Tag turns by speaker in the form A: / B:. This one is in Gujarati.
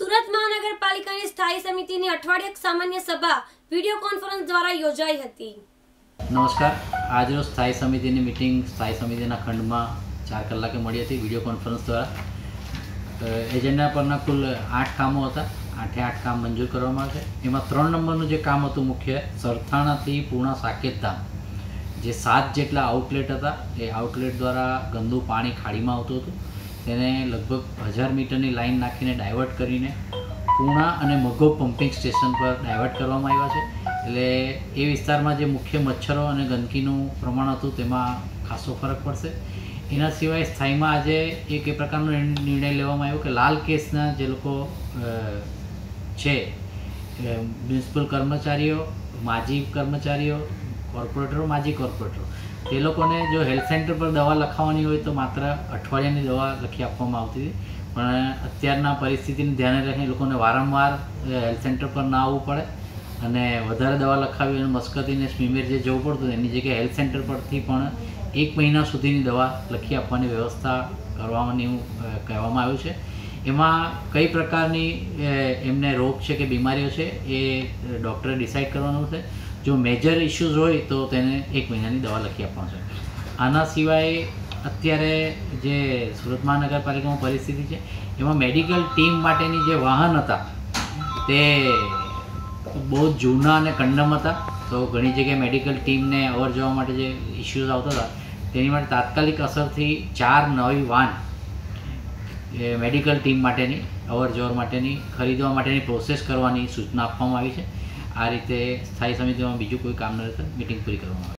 A: સુરત મહાનગરપાલિકાની સ્થાયી સમિતિની અઠવાડિયક સામાન્ય સભા વિડિયો કોન્ફરન્સ દ્વારા યોજાઈ હતી।
B: નમસ્કાર, આજરોજ સ્થાયી સમિતિની મીટિંગ સ્થાયી સમિતિના ખંડમાં 4 કલાકે મળી હતી વિડિયો કોન્ફરન્સ દ્વારા। એજન્ડા પરના કુલ 8 કામો હતા। 8 કામ મંજૂર કરવામાં આવ્યા છે। એમાં 3 નંબરનું જે કામ હતું મુખ્ય સરથાણાથી પૂર્ણા સાકેતધામ જે 7 જેટલા આઉટલેટ હતા, એ આઉટલેટ દ્વારા ગંદુ પાણી ખાડીમાં આવતું હતું। તેને લગભગ 1000 મીટરની લાઈન નાખીને ડાયવર્ટ કરીને પૂર્ણા અને મઘો પમ્પિંગ સ્ટેશન પર ડાયવર્ટ કરવામાં આવ્યા છે। એટલે એ વિસ્તારમાં જે મુખ્ય મચ્છરો અને ગંદકીનું પ્રમાણ હતું તેમાં ખાસો ફરક પડશે। એના સિવાય સ્થાયીમાં આજે એક એ પ્રકારનો નિર્ણય લેવામાં આવ્યો કે લાલ કેસના જે લોકો છે, મ્યુનિસિપલ કર્મચારીઓ, માજી કર્મચારીઓ, કોર્પોરેટરો, માજી કોર્પોરેટરો, તે લોકોને જો હેલ્થ સેન્ટર પર દવા લખાવવાની હોય તો માત્ર અઠવાડિયાની દવા લખી આપવામાં આવતી હતી, પણ અત્યારના પરિસ્થિતિને ધ્યાને રાખીને લોકોને વારંવાર હેલ્થ સેન્ટર પર ના આવવું પડે અને વધારે દવા લખાવી અને મસ્કતીને સ્મીમેર જે જવું પડતું એની જગ્યાએ હેલ્થ સેન્ટર પરથી પણ 1 મહિના સુધીની દવા લખી આપવાની વ્યવસ્થા કરવાની કહેવામાં આવ્યું છે। એમાં કઈ પ્રકારની એમને રોગ છે કે બીમારીઓ છે એ ડૉક્ટરે ડિસાઇડ કરવાનું છે। જો મેજર ઇશ્યુઝ હોય તો તેને 1 મહિનાની દવા લખી આપવાનું છે। આના સિવાય અત્યારે જે સુરત મહાનગરપાલિકામાં પરિસ્થિતિ છે એમાં મેડિકલ ટીમ માટેની જે વાહન હતા તે બહુ જૂના અને કંડમ હતા, તો ઘણી જગ્યાએ મેડિકલ ટીમને અવર જવા માટે જે ઇશ્યુઝ આવતા હતા તેની માટે તાત્કાલિક અસરથી 4 નવી વાન મેડિકલ ટીમ માટેની અવર જવર માટેની ખરીદવા માટેની પ્રોસેસ કરવાની સૂચના આપવામાં આવી છે। આ રીતે સ્થાયી સમિતિમાં બીજું કોઈ કામ ન રહેતા મીટિંગ પૂરી કરવામાં આવી।